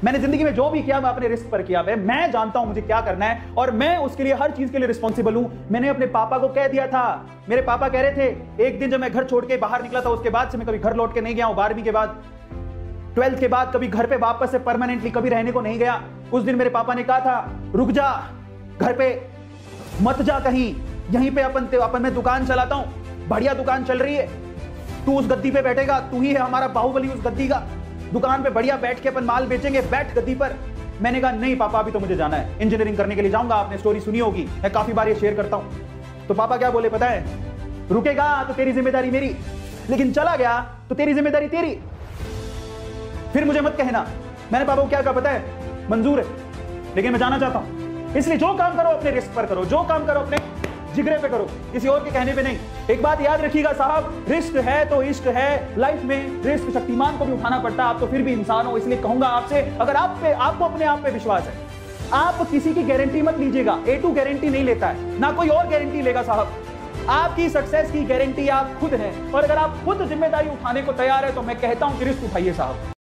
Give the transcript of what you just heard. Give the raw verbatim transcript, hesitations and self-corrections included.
मैंने जिंदगी में जो भी किया मैं अपने रिस्क पर किया है। मैं जानता हूं मुझे क्या करना है और मैं उसके लिए हर चीज के लिए रिस्पॉन्सिबल हूं। मैंने अपने पापा को कह दिया था। मेरे पापा कह रहे थे, एक दिन जब मैं घर छोड़ के बाहर निकला था उसके बाद से मैं कभी घर लौट के नहीं गया हूं। बारहवीं के बाद, ट्वेल्थ के बाद कभी घर पे वापस से परमानेंटली कभी रहने को नहीं गया। उस दिन मेरे पापा ने कहा था, रुक जा, घर पे मत जा कहीं, यहीं पे अपन अपन मैं दुकान चलाता हूं, बढ़िया दुकान चल रही है, तू उस गद्दी पे बैठेगा, तू ही है हमारा बाहुबली उस गद्दी का, दुकान पे बढ़िया बैठ के अपन माल बेचेंगे, बैठ गद्दी पर। मैंने कहा नहीं पापा, अभी तो मुझे जाना है, इंजीनियरिंग करने के लिए जाऊंगा। आपने स्टोरी सुनी होगी, मैं काफी बार ये शेयर करता हूं। तो पापा क्या बोले पता है, रुकेगा तो तेरी जिम्मेदारी मेरी, लेकिन चला गया तो तेरी जिम्मेदारी तेरी, फिर मुझे मत कहना। मैंने पापा को क्या कहा पता है, मंजूर है लेकिन मैं जाना चाहता हूं, इसलिए जो काम करो अपने रिस्क पर करो, जो काम करो अपने जिगरे पे करो, किसी और के कहने पे नहीं। एक बात याद रखिएगा साहब, रिस्क है तो इश्क है। लाइफ में रिस्क शक्तिमान को भी उठाना पड़ता है, आप तो फिर भी इंसान हो। इसलिए कहूंगा आपसे, अगर आप पे आपको अपने आप पे विश्वास है, आप किसी की गारंटी मत लीजिएगा। ए टू गारंटी नहीं लेता है, ना कोई और गारंटी लेगा साहब। आपकी सक्सेस की गारंटी आप खुद हैं, और अगर आप खुद जिम्मेदारी उठाने को तैयार है तो मैं कहता हूं कि रिस्क उठाइए साहब।